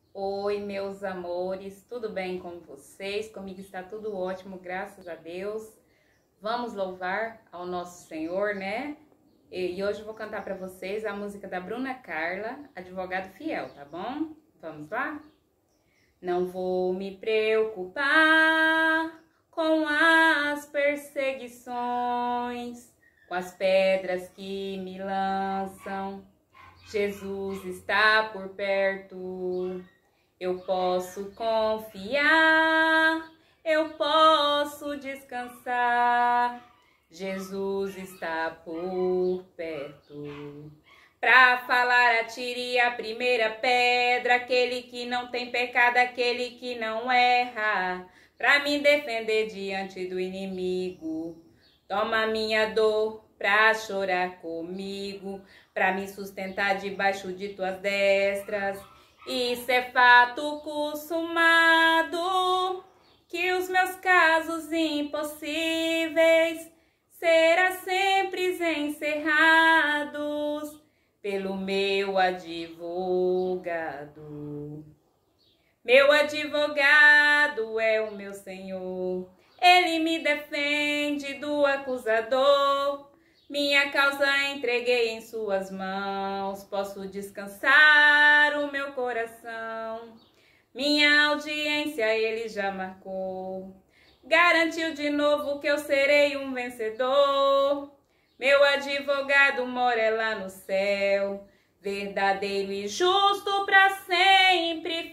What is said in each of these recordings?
Oi, meus amores, tudo bem com vocês? Comigo está tudo ótimo, graças a Deus. Vamos louvar ao nosso Senhor, né? E hoje eu vou cantar para vocês a música da Bruna Carla, Advogado Fiel, tá bom? Vamos lá? Não vou me preocupar com as perseguições, com as pedras que me lançam. Jesus está por perto. Eu posso confiar, eu posso descansar. Jesus está por perto. Pra falar, atire a primeira pedra, aquele que não tem pecado, aquele que não erra. Pra me defender diante do inimigo. Toma minha dor pra chorar comigo, pra me sustentar debaixo de tuas destras. Isso é fato consumado, que os meus casos impossíveis serão sempre encerrados pelo meu advogado. Meu advogado é o meu Senhor, ele me defende do acusador. Minha causa entreguei em suas mãos, posso descansar o meu coração. Minha audiência ele já marcou, garantiu de novo que eu serei um vencedor. Meu advogado mora lá no céu, verdadeiro e justo para sempre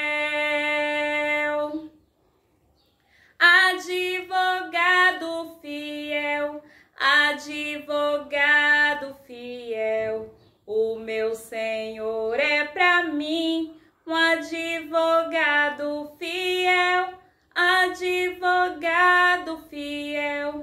fiel. Advogado fiel, advogado fiel, o meu Senhor é pra mim um advogado fiel, advogado fiel,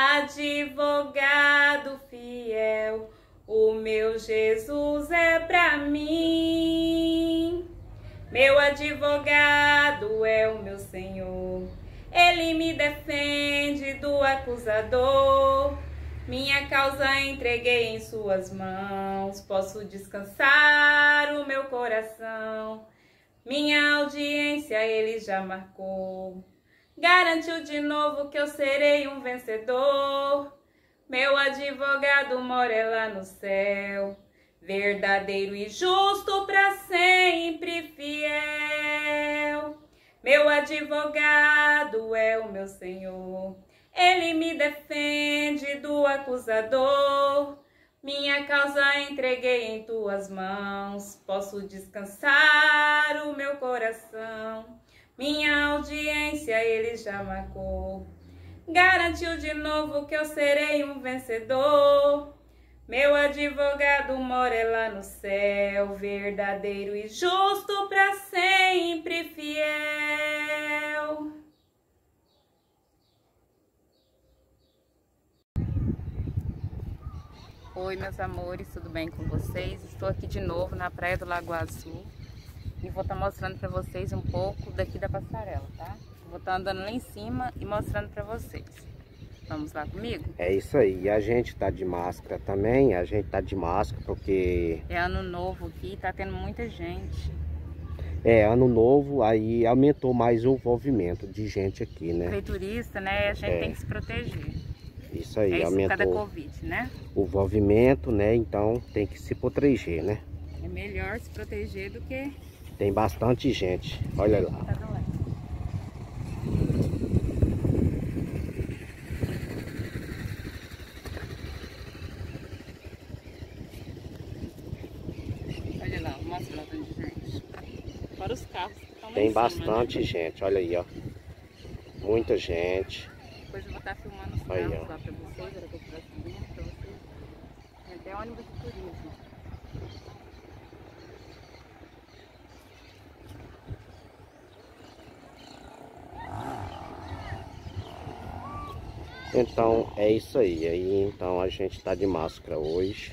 advogado fiel, o meu Jesus é pra mim. Meu advogado é o meu Senhor, ele me defende do acusador. Minha causa entreguei em suas mãos, posso descansar o meu coração. Minha audiência ele já marcou, garantiu de novo que eu serei um vencedor. Meu advogado mora lá no céu, verdadeiro e justo para sempre fiel. Meu advogado é o meu Senhor, ele me defende do acusador. Minha causa entreguei em tuas mãos, posso descansar o meu coração. Minha audiência ele já marcou, garantiu de novo que eu serei um vencedor. Meu advogado mora lá no céu, verdadeiro e justo para sempre fiel. Oi, meus amores, tudo bem com vocês? Estou aqui de novo na Praia do Lago Azul e vou estar mostrando para vocês um pouco daqui da passarela, tá? Vou estar andando lá em cima e mostrando para vocês. Vamos lá comigo? É isso aí, e a gente tá de máscara também, a gente tá de máscara porque... É ano novo aqui, tá tendo muita gente. É, ano novo, aí aumentou mais o envolvimento de gente aqui, né? Para turista, né, a gente tem que se proteger. Isso aí, é isso aumentou por causa da Covid, né? o envolvimento, né? Então tem que se proteger, né? É melhor se proteger do que... Tem bastante gente, olha lá. Tá doendo. Olha lá, mostra lá de gente. Fora os carros que estão lá Tem em cima, bastante né? gente, olha aí, ó. Muita gente. Depois eu vou estar filmando os Aí, carros ó. lá pra vocês, era que eu estiver subindo pra vocês. Tem até ônibus de turismo. Então é isso aí, então a gente tá de máscara hoje.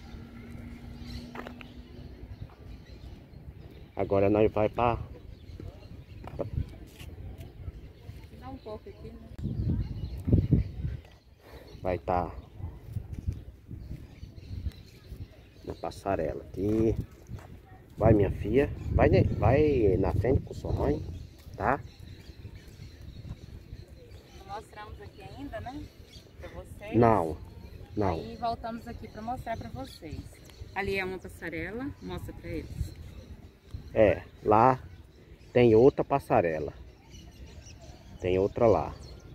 Agora nós vai para... Dá um pouco aqui, né? Vai estar na passarela aqui. Vai, minha filha. Vai na frente com sua mãe, tá? Não mostramos aqui ainda, né? Pra vocês. Não. Aí voltamos aqui pra mostrar pra vocês. Ali é uma passarela, mostra pra eles. É, lá tem outra passarela. Tem outra lá.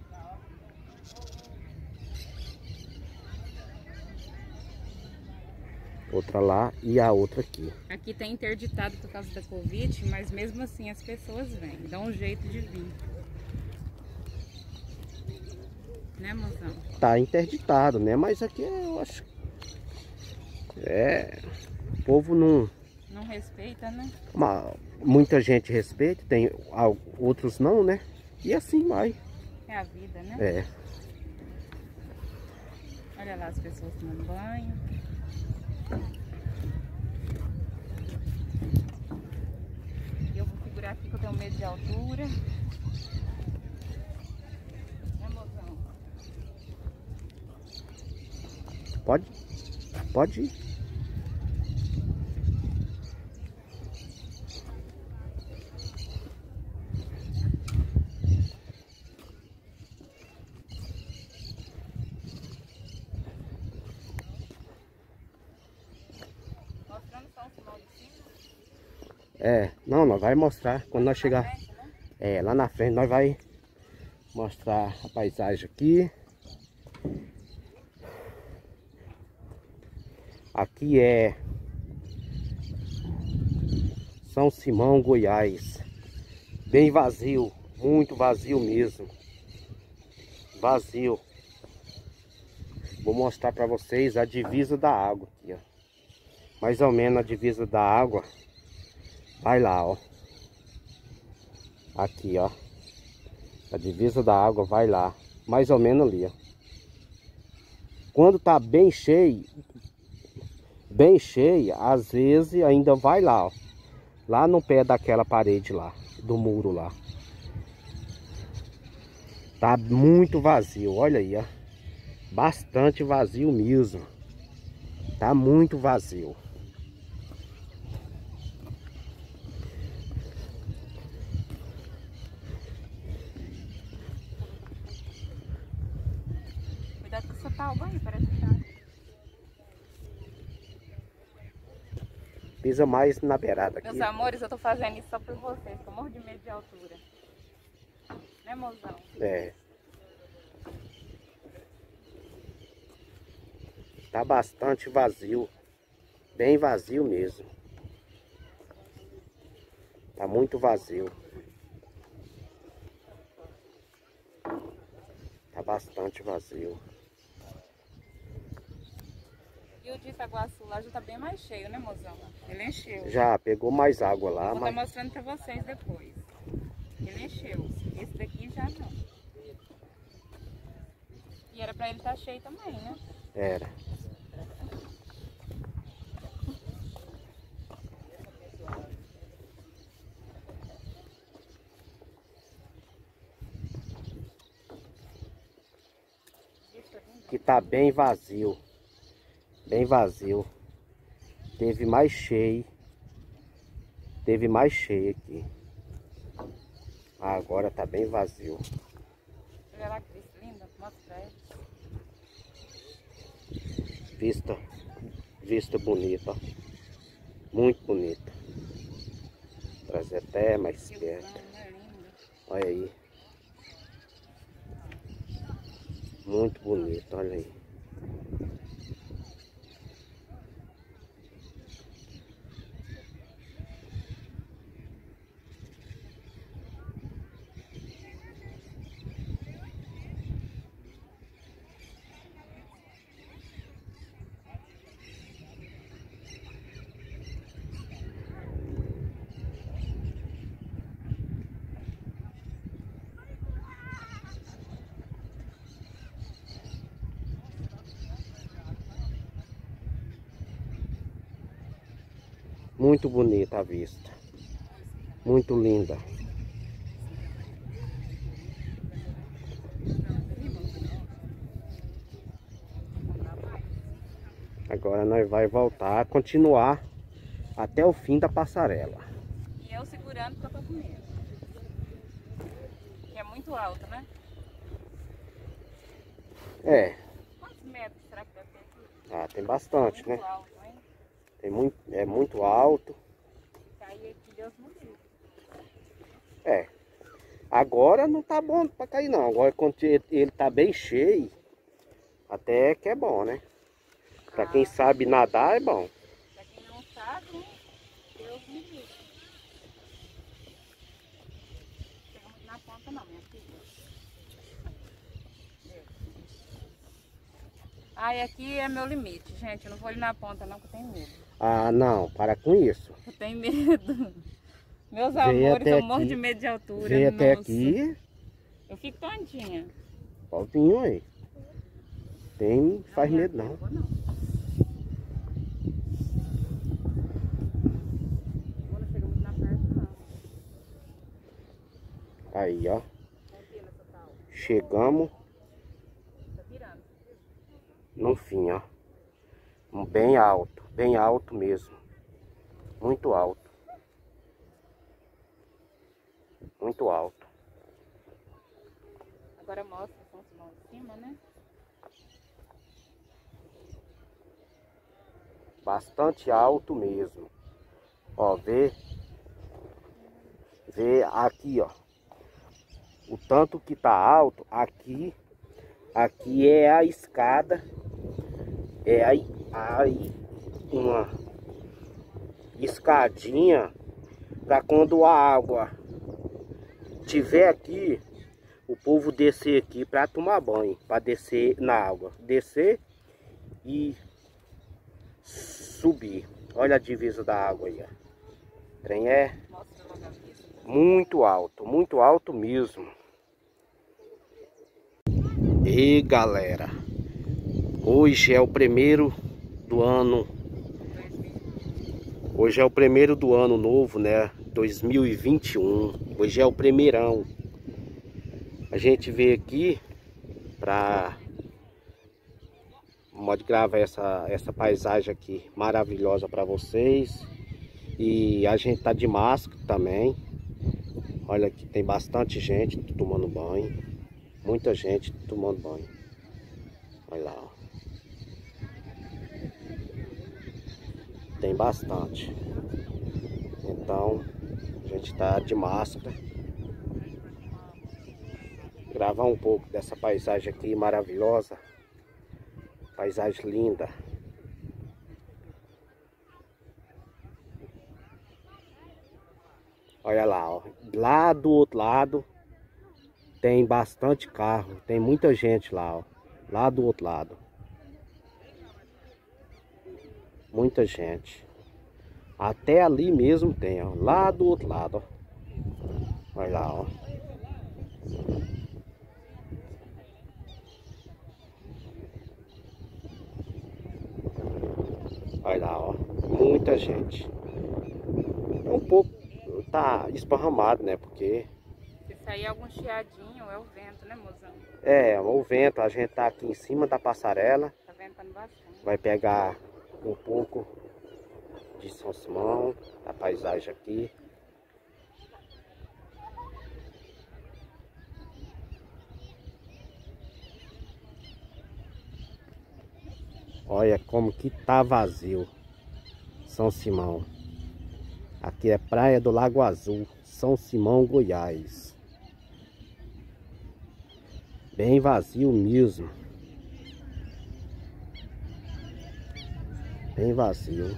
Outra lá e a outra aqui. Aqui tá interditado por causa da Covid, mas mesmo assim as pessoas vêm, dão um jeito de vir. Né, mozão? Tá interditado, né? Mas aqui eu acho... o povo não... Não respeita, né? Muita gente respeita, tem outros não, né? E assim vai. É a vida, né? É. Olha lá as pessoas tomando banho. Eu vou segurar aqui que eu tenho medo de altura. Né, mozão? Pode ir. Mostrando só o final de cima. Não, nós vai mostrar quando nós chegar. Frente, né? Lá na frente nós vai mostrar a paisagem aqui. Aqui é São Simão, Goiás. Bem vazio, muito vazio mesmo. Vazio. Vou mostrar para vocês a divisa da água aqui, ó. Mais ou menos a divisa da água. Vai lá, ó. Aqui, ó. A divisa da água vai lá. Mais ou menos ali, ó. Quando tá bem cheio, às vezes ainda vai lá, ó. Lá no pé daquela parede lá, do muro lá. Tá muito vazio, olha aí, ó. Bastante vazio mesmo. Tá muito vazio. Cuidado com essa tábua aí, parece que tá. Pisa mais na beirada aqui. Meus amores, eu tô fazendo isso só por vocês, que eu morro de medo de altura. Né, mozão? É. Tá bastante vazio. Bem vazio mesmo. Tá muito vazio. Tá bastante vazio. E o de Itaguaçu lá já tá bem mais cheio, né, mozão? Ele encheu. Já pegou mais água lá, Vou mas... estar mostrando pra vocês depois. Ele encheu. Esse daqui já não. E era pra ele estar cheio também, né? Era. Que tá bem vazio. Bem vazio. Teve mais cheio. Teve mais cheio aqui. Agora tá bem vazio. Olha lá, Cris, linda. Mostra pra eles. Vista bonita, ó. Muito bonita. Trazer até mais perto. Né, linda. Olha aí. Muito bonito, olha aí. Muito bonita a vista. Muito linda. Agora nós vai voltar a continuar até o fim da passarela. E eu segurando porque eu tô com medo. Que é muito alto, né? É. Quantos metros será que deve ter aqui? Ah, tem bastante, Muito né? alto, hein? É muito alto. Cair aqui, Deus me livre. É. Agora não tá bom pra cair não. Agora quando ele tá bem cheio, até que é bom, né? Pra quem sabe nadar é bom. Pra quem não sabe, né? Deus me livre. Chega muito na ponta não, minha filha. Ai, aqui é meu limite, gente. Eu não vou ali na ponta não, que eu tenho medo. Ah, não. Para com isso. Eu tenho medo. Meus Veio amores, até eu morro aqui. de medo de altura. Veio até Nossa. aqui. Eu fico tontinha. Paulinho aí. Tem, faz Não, medo não. eu vou não. Não chega muito na perto, não. Aí, ó. Chegamos Tá virando. no fim, ó. Bem alto mesmo. Muito alto. Muito alto. Agora mostra São Simão de cima, né? Bastante alto mesmo. Ó, vê aqui, ó. O tanto que tá alto, aqui é a escada. É aí uma escadinha para quando a água tiver aqui, o povo descer aqui para tomar banho, para descer na água, descer e subir. Olha a divisa da água aí, ó. O trem é muito alto mesmo. E galera, hoje é o primeiro do ano. Hoje é o primeiro do ano novo, né? 2021. Hoje é o primeirão. A gente veio aqui pra gravar essa paisagem aqui maravilhosa para vocês. E a gente tá de máscara também. Olha aqui, tem bastante gente tomando banho. Muita gente tomando banho. Olha lá, ó. Tem bastante. Então, a gente tá de máscara. Gravar um pouco dessa paisagem aqui maravilhosa. Paisagem linda. Olha lá, ó. Lá do outro lado tem bastante carro. Tem muita gente lá, ó. Lá do outro lado. Muita gente. Até ali mesmo tem, ó. Lá do outro lado, ó. Olha lá, ó. Olha lá, ó. Muita gente. É um pouco, tá esparramado, né? Porque... se sair algum chiadinho, é o vento, né, mozão? é, o vento. A gente tá aqui em cima da passarela. Tá ventando bastante. Vai pegar um pouco de São Simão, a paisagem aqui. Olha como que tá vazio São Simão. Aqui é Praia do Lago Azul, São Simão, Goiás. Bem vazio mesmo. Bem vazio.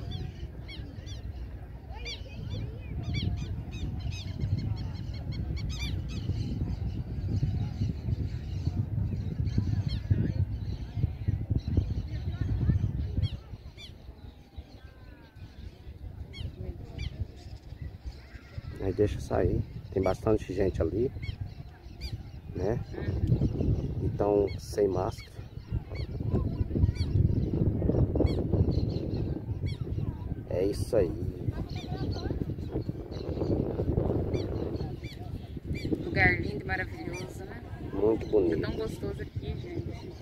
Aí deixa sair. Tem bastante gente ali, né? Então, sem máscara. É isso aí. Lugar lindo e maravilhoso, né? Muito Tá bonito. tão gostoso aqui, gente.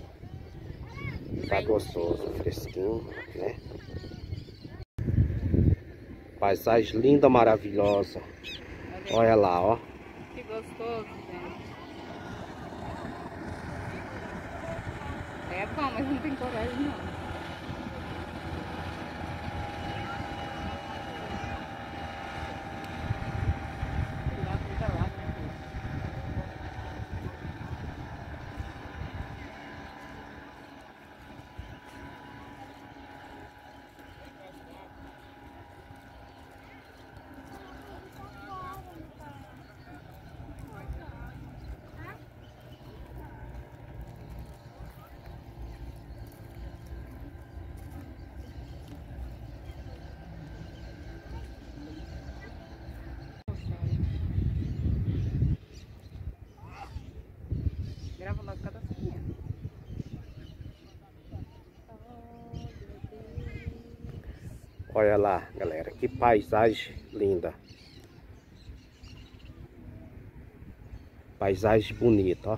Tá gostoso, fresquinho, né? Paisagem linda, maravilhosa. Olha lá, ó. Que gostoso, gente. É bom, mas não tem coragem não. Grava logo cada folhinha. Olha lá, galera, que paisagem linda. Paisagem bonita, ó.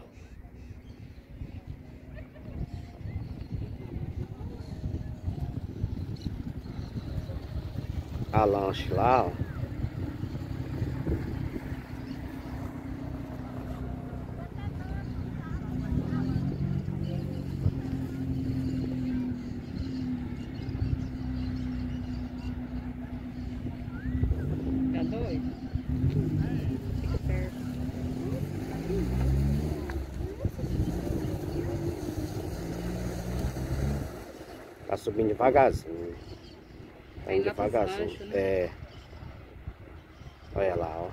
A lanche lá, ó. Tá doido? Fica perto. Tá subindo devagarzinho. Tá indo Vai lá pro devagarzinho. rancho, né? É. Olha lá, ó.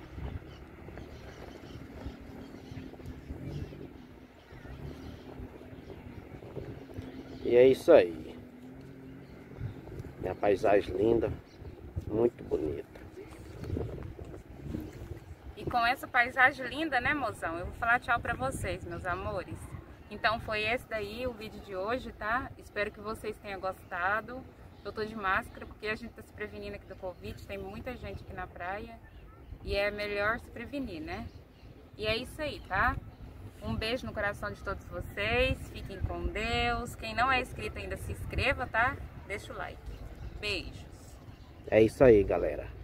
E é isso aí. Minha paisagem linda. Muito bonita. E com essa paisagem linda, né, mozão? Eu vou falar tchau pra vocês, meus amores. Então foi esse daí o vídeo de hoje, tá? Espero que vocês tenham gostado. Eu tô de máscara porque a gente tá se prevenindo aqui do Covid. Tem muita gente aqui na praia. E é melhor se prevenir, né? E é isso aí, tá? Um beijo no coração de todos vocês. Fiquem com Deus. Quem não é inscrito ainda, se inscreva, tá? Deixa o like. Beijos. É isso aí, galera.